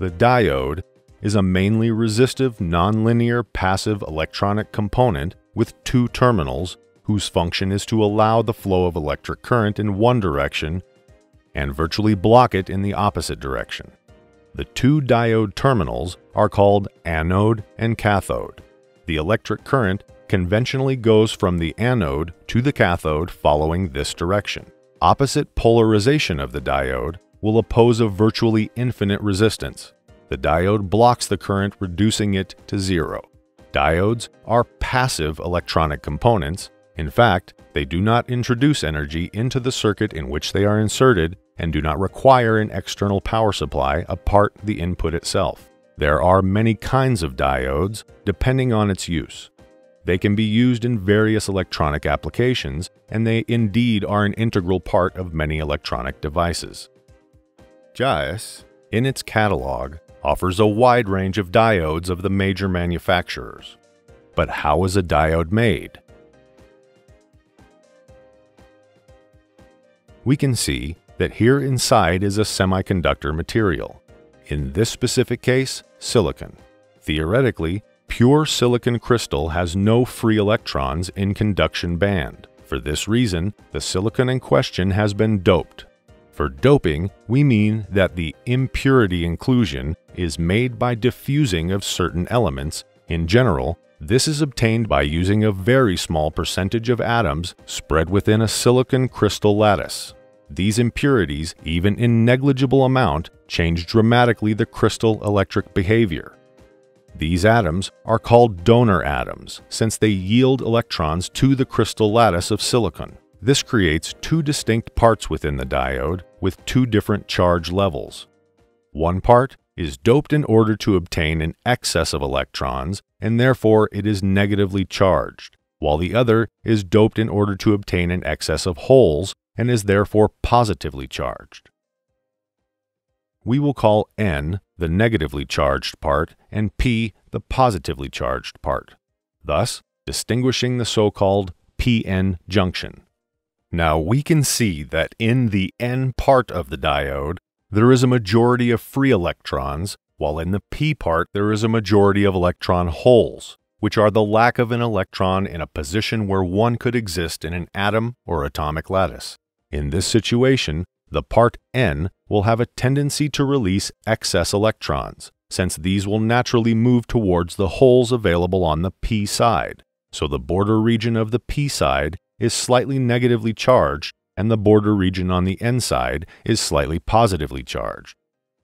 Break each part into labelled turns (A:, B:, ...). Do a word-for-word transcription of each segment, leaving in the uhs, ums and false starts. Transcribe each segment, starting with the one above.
A: The diode is a mainly resistive, nonlinear, passive electronic component with two terminals whose function is to allow the flow of electric current in one direction and virtually block it in the opposite direction. The two diode terminals are called anode and cathode. The electric current conventionally goes from the anode to the cathode following this direction. Opposite polarization of the diode will oppose a virtually infinite resistance. The diode blocks the current, reducing it to zero. Diodes are passive electronic components. In fact, they do not introduce energy into the circuit in which they are inserted and do not require an external power supply apart the input itself. There are many kinds of diodes depending on its use. They can be used in various electronic applications, and they indeed are an integral part of many electronic devices. J A E S, in its catalog, offers a wide range of diodes of the major manufacturers. But how is a diode made? We can see that here inside is a semiconductor material. In this specific case, silicon. Theoretically, pure silicon crystal has no free electrons in conduction band. For this reason, the silicon in question has been doped. For doping, we mean that the impurity inclusion is made by diffusing of certain elements. In general, this is obtained by using a very small percentage of atoms spread within a silicon crystal lattice. These impurities, even in negligible amount, change dramatically the crystal electric behavior. These atoms are called donor atoms since they yield electrons to the crystal lattice of silicon. This creates two distinct parts within the diode with two different charge levels. One part is doped in order to obtain an excess of electrons, and therefore it is negatively charged, while the other is doped in order to obtain an excess of holes and is therefore positively charged. We will call N the negatively charged part and P the positively charged part, thus distinguishing the so-called P N junction. Now we can see that in the N part of the diode, there is a majority of free electrons, while in the P part there is a majority of electron holes, which are the lack of an electron in a position where one could exist in an atom or atomic lattice. In this situation, the part N will have a tendency to release excess electrons, since these will naturally move towards the holes available on the P side. So the border region of the P side is slightly negatively charged, and the border region on the N side is slightly positively charged.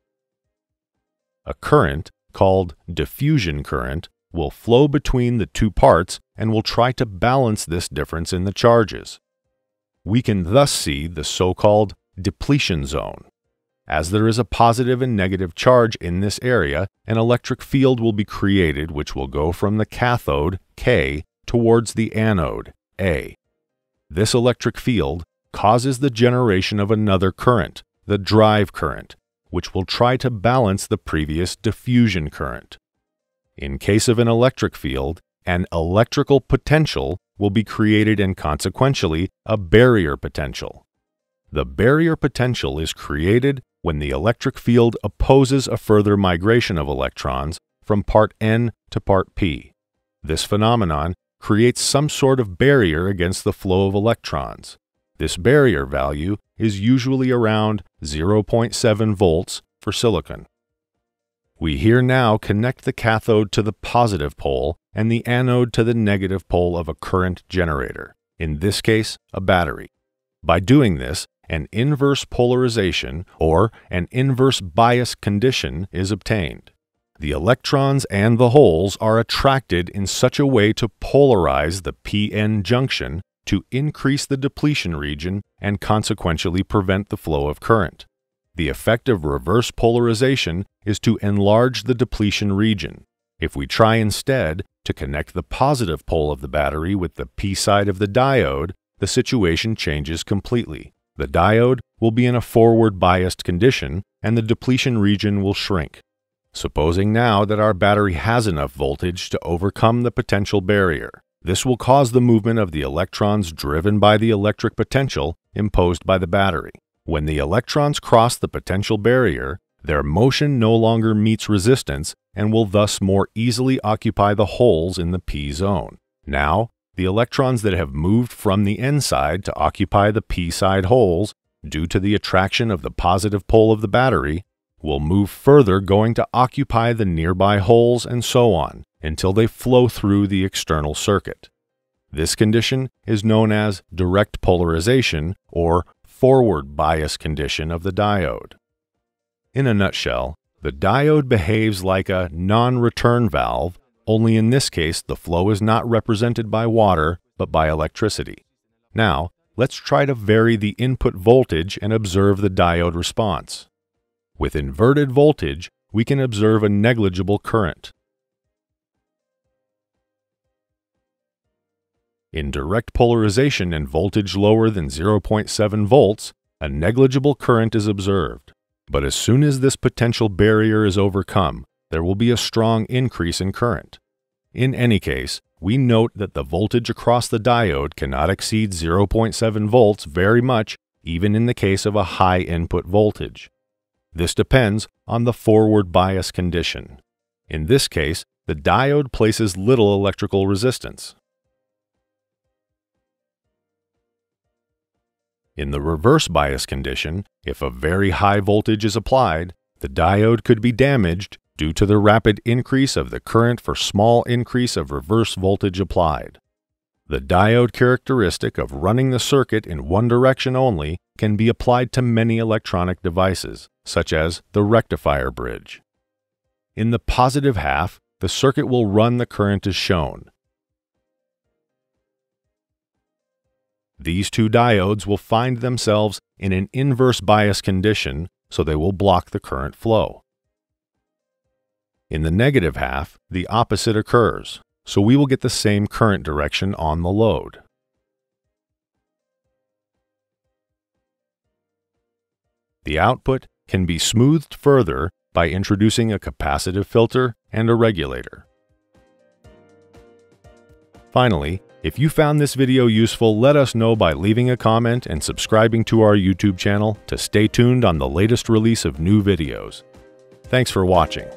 A: A current, called diffusion current, will flow between the two parts and will try to balance this difference in the charges. We can thus see the so-called depletion zone. As there is a positive and negative charge in this area, an electric field will be created which will go from the cathode, K, towards the anode, A. This electric field causes the generation of another current, the drive current, which will try to balance the previous diffusion current. In case of an electric field, an electrical potential will be created and consequentially a barrier potential. The barrier potential is created when the electric field opposes a further migration of electrons from part N to part P. This phenomenon creates some sort of barrier against the flow of electrons. This barrier value is usually around zero point seven volts for silicon. We here now connect the cathode to the positive pole and the anode to the negative pole of a current generator, in this case a battery. By doing this, an inverse polarization or an inverse bias condition is obtained. The electrons and the holes are attracted in such a way to polarize the P N junction to increase the depletion region and consequentially prevent the flow of current. The effect of reverse polarization is to enlarge the depletion region. If we try instead to connect the positive pole of the battery with the P side of the diode, the situation changes completely. The diode will be in a forward biased condition and the depletion region will shrink. Supposing now that our battery has enough voltage to overcome the potential barrier, this will cause the movement of the electrons driven by the electric potential imposed by the battery. When the electrons cross the potential barrier, Their motion no longer meets resistance and will thus more easily occupy the holes in the p-zone. Now, the electrons that have moved from the n-side to occupy the p-side holes, due to the attraction of the positive pole of the battery, will move further, going to occupy the nearby holes and so on, until they flow through the external circuit. This condition is known as direct polarization or forward bias condition of the diode. In a nutshell, the diode behaves like a non-return valve, only in this case the flow is not represented by water but by electricity. Now, let's try to vary the input voltage and observe the diode response. With inverted voltage, we can observe a negligible current. In direct polarization and voltage lower than zero point seven volts, a negligible current is observed. But as soon as this potential barrier is overcome, there will be a strong increase in current. In any case, we note that the voltage across the diode cannot exceed zero point seven volts very much, even in the case of a high input voltage. This depends on the forward bias condition. In this case, the diode places little electrical resistance. In the reverse bias condition, if a very high voltage is applied, the diode could be damaged due to the rapid increase of the current for small increase of reverse voltage applied. The diode characteristic of running the circuit in one direction only can be applied to many electronic devices, such as the rectifier bridge. In the positive half, the circuit will run the current as shown. These two diodes will find themselves in an inverse bias condition, so they will block the current flow. In the negative half, the opposite occurs, so we will get the same current direction on the load. The output can be smoothed further by introducing a capacitive filter and a regulator. Finally, if you found this video useful, let us know by leaving a comment and subscribing to our YouTube channel to stay tuned on the latest release of new videos. Thanks for watching.